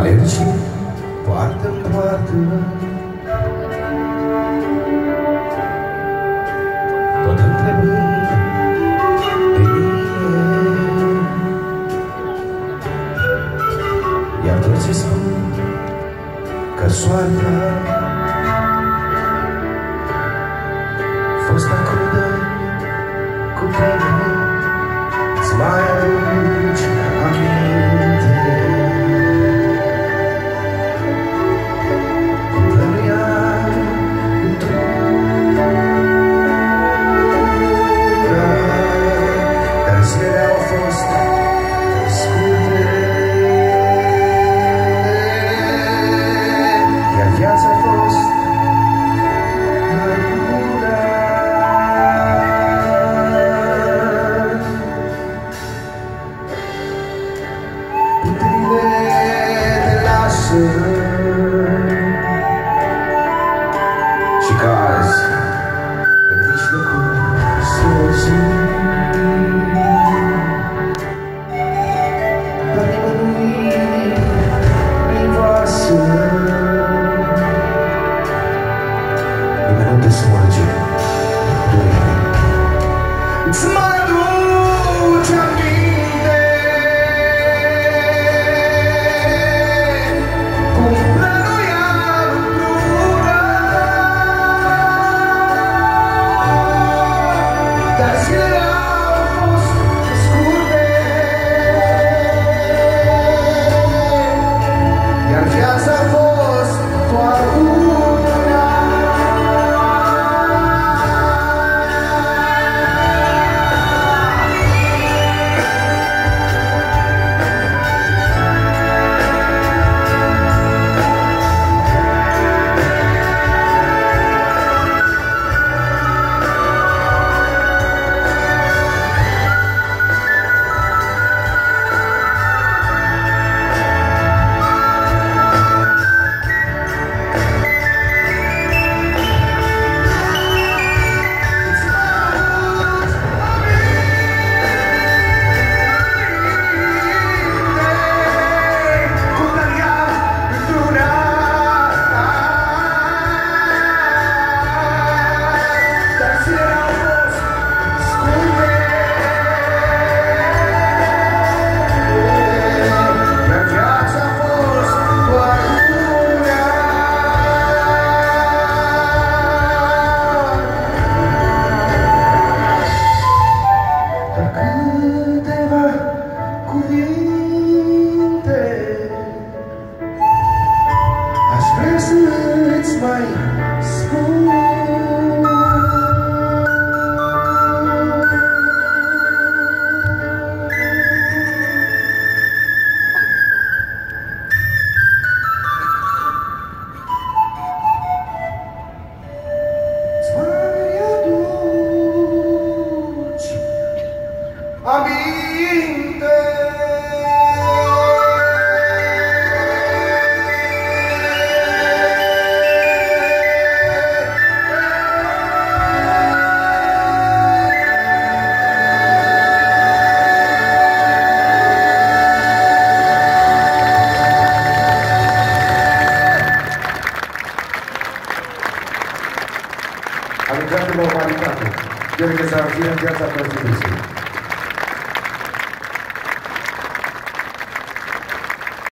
Alergi poartă în poartă, tot întrebând de mine, iar toți îți spun că soarta fost crudă cu tine, îți mai aduci aminte. Și că azi, în mijlocul străzii, dar nimănui nu-i vasă, nimeni nu te smulge durerea. Îți mai aduce aminte cum plănuiam împreună, dar zilele au fost scurte, iar viața a fost doar una. Mai spun îți mai aduci aminte. Am intrat în normalitate. Sper că să fie în viața Constituției.